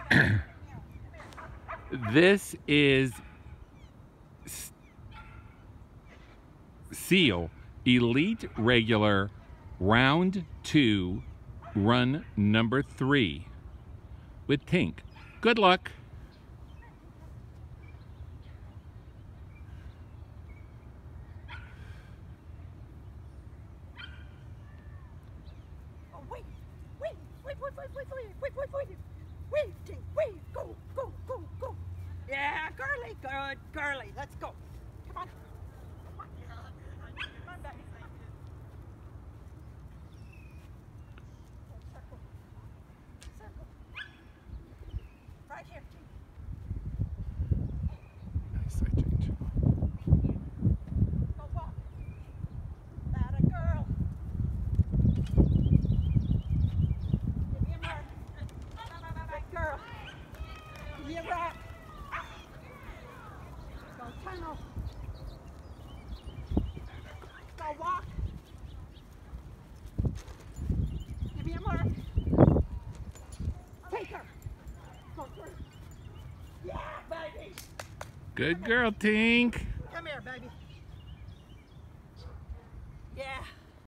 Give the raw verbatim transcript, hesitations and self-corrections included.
This is Seal Elite Regular Round two, Run number three with Tink. Good luck. Oh, wait, wait, wait, wait, wait, wait, wait, wait, wait, wait, wait, Tink, wait, go, go, go, go. Yeah, girly, good, girly, let's go. Come on, come on, come on, baby. Circle, circle. Right here, Tink. Nice side change. Go walk. That a girl. Give me a mark. Good girl. Give me a rock. Go tunnel. Go walk. Give me a mark. Take her. Go through. Yeah, baby. Good girl, Tink.